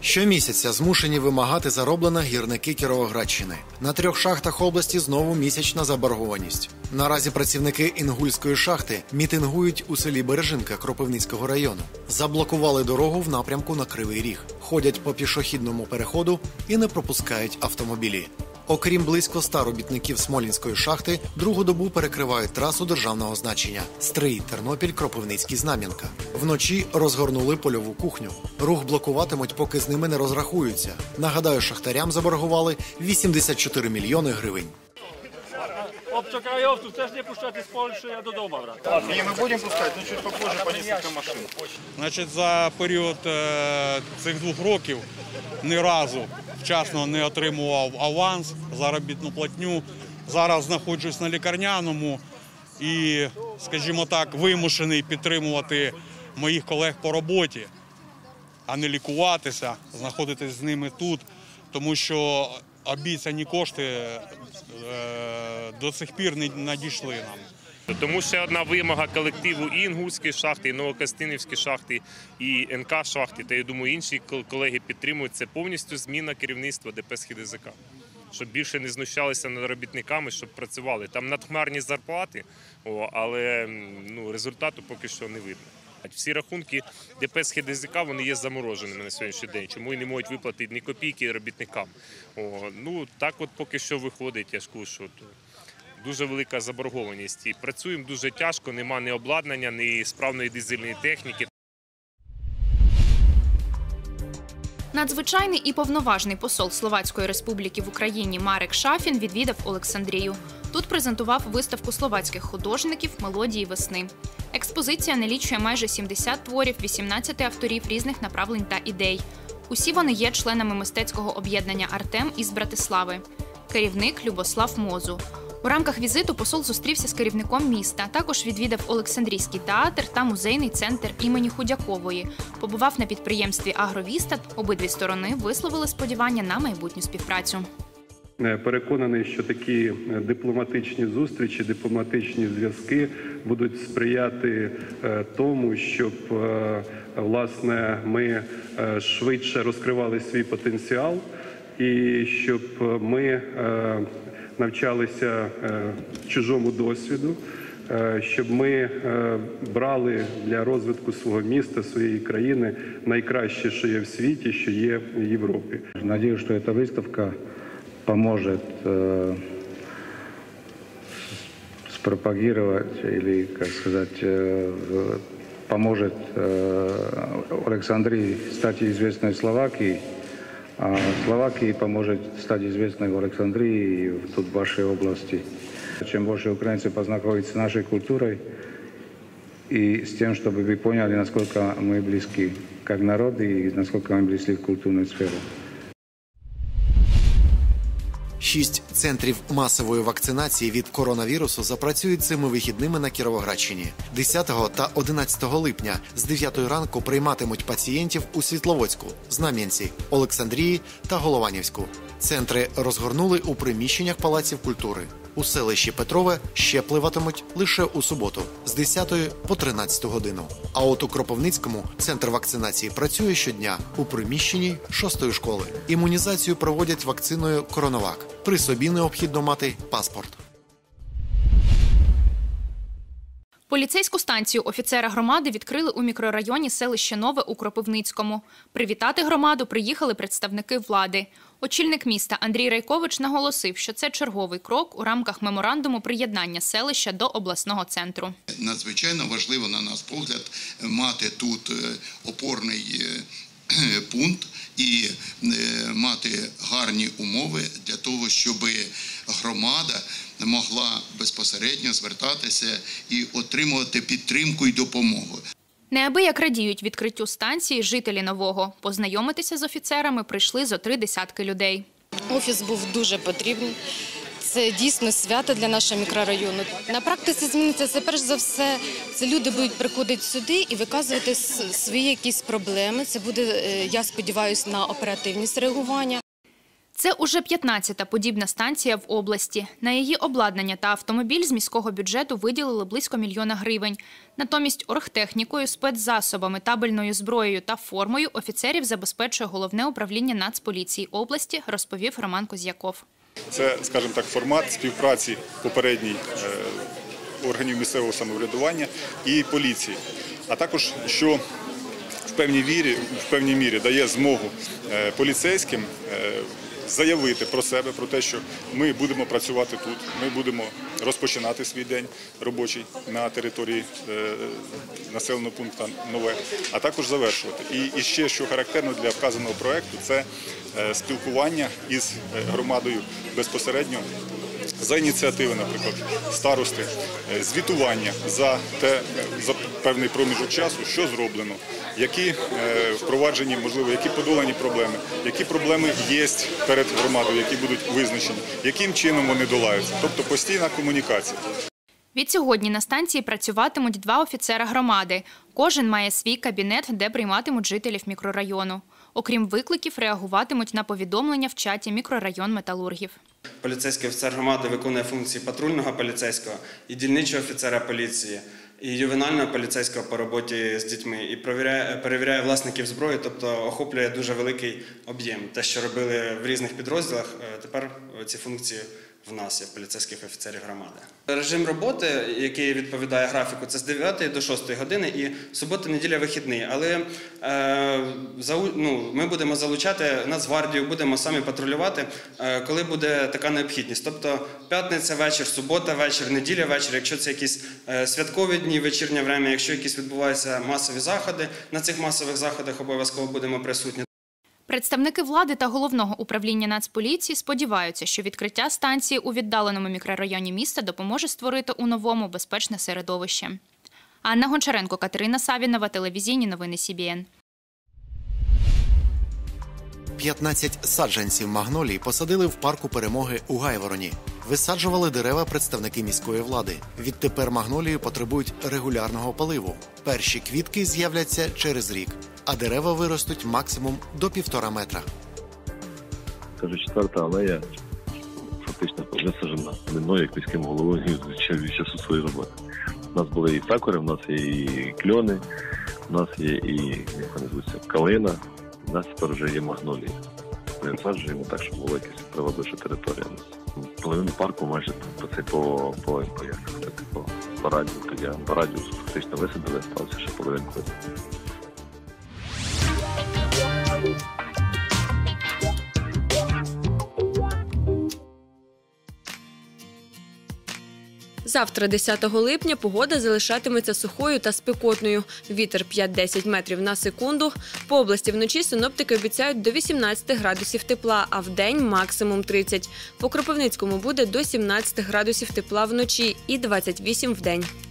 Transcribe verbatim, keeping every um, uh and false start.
Щомісяця змушені вимагати зароблене гірники Кіровоградщини. На трьох шахтах області знову місячна заборгованість. Наразі працівники Інгульської шахти мітингують у селі Бережинка Кропивницького району. Заблокували дорогу в напрямку на Кривий Ріг. Ходять по пішохідному переходу і не пропускають автомобілі. Окрім близько ста робітників Смолінської шахти, другу добу перекривають трасу державного значення – Стрий, Тернопіль, Кропивницький, Знам'янка. Вночі розгорнули польову кухню. Рух блокуватимуть, поки з ними не розрахуються. Нагадаю, шахтарям заборгували вісімдесят чотири мільйони гривень. Obcokrajowców też nie puszczać z Polski, a do domu wracać. Nie, my будемо пускати, але чуть попозже по кілька машин. Значить, за період е, цих двох років ні разу вчасно не отримував аванс, заробітну платню. Зараз знаходжусь на лікарняному і, скажімо так, вимушений підтримувати моїх колег по роботі, а не лікуватися, знаходитись з ними тут, тому що обіцяні кошти е, до сих пір не надійшли нам. Тому ще одна вимога колективу і Інгульської шахти, і Новокостянтинівської шахти, і ен ка шахти, та, я думаю, інші колеги підтримують, це повністю зміна керівництва ДП «СхідГЗК». Щоб більше не знущалися над робітниками, щоб працювали. Там надхмарні зарплати, але ну, результату поки що не видно. Всі рахунки ДП «СхідГЗК» вони є замороженими на сьогоднішній день, чому і не можуть виплатити ні копійки робітникам. О, ну, так от поки що виходить, я ж кажу, що дуже велика заборгованість. І працюємо дуже тяжко, нема ні обладнання, ні справної дизельної техніки. Надзвичайний і повноважний посол Словацької Республіки в Україні Марек Шафін відвідав Олександрію. Тут презентував виставку словацьких художників «Мелодії весни». Експозиція налічує майже сімдесят творів, вісімнадцять авторів різних направлень та ідей. Усі вони є членами мистецького об'єднання «Артем» із Братислави. Керівник – Любослав Мозу. У рамках візиту посол зустрівся з керівником міста, також відвідав Олександрійський театр та музейний центр імені Худякової. Побував на підприємстві «Агровістат». Обидві сторони висловили сподівання на майбутню співпрацю. Переконаний, що такі дипломатичні зустрічі, дипломатичні зв'язки будуть сприяти тому, щоб, власне, ми швидше розкривали свій потенціал і щоб ми навчалися чужому досвіду, щоб ми брали для розвитку свого міста, своєї країни найкраще, що є в світі, що є в Європі. Надіюсь, що ця виставка поможет э, спропагировать или, как сказать, э, поможет э, Александрии стать известной Словакией, а Словакии поможет стать известной в Александрии и тут в вашей области. Чем больше украинцев познакомиться с нашей культурой и с тем, чтобы вы поняли, насколько мы близки как народ и насколько мы близки в культурную сферу. Шість центрів масової вакцинації від коронавірусу запрацюють цими вихідними на Кіровоградщині. десятого та одинадцятого липня з дев'ятої ранку прийматимуть пацієнтів у Світловодську, Знам'янці, Олександрії та Голованівську. Центри розгорнули у приміщеннях палаців культури. У селищі Петрове щеплюватимуть лише у суботу з десятої по тринадцяту годину. А от у Кропивницькому центр вакцинації працює щодня у приміщенні шостої школи. Імунізацію проводять вакциною «Коронавак». При собі необхідно мати паспорт. Поліцейську станцію офіцера громади відкрили у мікрорайоні селище Нове у Кропивницькому. Привітати громаду приїхали представники влади. Очільник міста Андрій Райкович наголосив, що це черговий крок у рамках меморандуму приєднання селища до обласного центру. Надзвичайно важливо, на наш погляд, мати тут опорний пункт і мати гарні умови для того, щоб громада могла безпосередньо звертатися і отримувати підтримку і допомогу. Неабияк радіють відкриттю станції жителі Нового. Познайомитися з офіцерами прийшли зо три десятки людей. Офіс був дуже потрібний. Це дійсно свято для нашого мікрорайону. На практиці зміниться це перш за все, це люди будуть приходити сюди і виказувати свої якісь проблеми. Це буде, я сподіваюся, на оперативність реагування. Це уже п'ятнадцята подібна станція в області. На її обладнання та автомобіль з міського бюджету виділили близько мільйона гривень. Натомість оргтехнікою, спецзасобами, табельною зброєю та формою офіцерів забезпечує Головне управління Нацполіції області, розповів Роман Козяков. Це, скажімо так, формат співпраці попередній органів місцевого самоврядування і поліції. А також, що в певній мірі, в певній мірі дає змогу поліцейським заявити про себе, про те, що ми будемо працювати тут, ми будемо розпочинати свій день робочий на території населеного пункту Нове, а також завершувати. І, і ще, що характерно для вказаного проєкту, це спілкування із громадою безпосередньо за ініціативи, наприклад, старости, звітування за, те, за певний проміжок часу, що зроблено, які впроваджені, можливо, які подолані проблеми, які проблеми є перед громадою, які будуть визначені, яким чином вони долаються. Тобто постійна комунікація. Відсьогодні на станції працюватимуть два офіцера громади. Кожен має свій кабінет, де прийматимуть жителів мікрорайону. Окрім викликів, реагуватимуть на повідомлення в чаті «Мікрорайон металургів». Поліцейський офіцер громади виконує функції патрульного поліцейського і дільничого офіцера поліції, і ювенального поліцейського по роботі з дітьми, і перевіряє, перевіряє власників зброї, тобто охоплює дуже великий об'єм. Те, що робили в різних підрозділах, тепер ці функції в нас є, в поліцейських офіцерів громади. Режим роботи, який відповідає графіку, це з дев'ятої до шостої години і субота, неділя, вихідний. Але е, за, ну, ми будемо залучати Нацгвардію, будемо самі патрулювати, е, коли буде така необхідність. Тобто п'ятниця вечір, субота вечір, неділя вечір, якщо це якісь е, святкові дні, вечірнє время, якщо якісь відбуваються масові заходи, на цих масових заходах обов'язково будемо присутні. Представники влади та Головного управління Нацполіції сподіваються, що відкриття станції у віддаленому мікрорайоні міста допоможе створити у новому безпечне середовище. Анна Гончаренко, Катерина Савінова, телевізійні новини Сі Бі Ен. п'ятнадцять саджанців магнолій посадили в парку Перемоги у Гайвороні. Висаджували дерева представники міської влади. Відтепер магнолії потребують регулярного поливу. Перші квітки з'являться через рік, а дерева виростуть максимум до півтора метра. Це вже четверта алея, фактично висаджена не мною, як міським головою від часу своєї роботи. У нас були і сакури, у нас є і кльони, у нас є і, як вони звуться, калина, у нас тепер вже є магнолії. Ми висаджуємо так, щоб була якась привабливша територія. Половину парку майже по, по, по, по, як сказати, по, по радіусу. Тоді по радіусу фактично висадили, стався ще половинку висадили. Завтра, десятого липня, погода залишатиметься сухою та спекотною. Вітер п'ять-десять метрів на секунду. По області вночі синоптики обіцяють до вісімнадцяти градусів тепла, а вдень максимум тридцять. По Кропивницькому буде до сімнадцяти градусів тепла вночі і двадцять вісім вдень.